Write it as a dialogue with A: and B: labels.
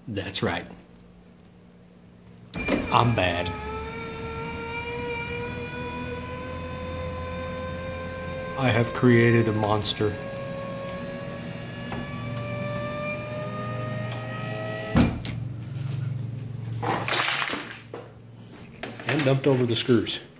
A: That's right. I'm bad. I have created a monster. And dumped over the screws.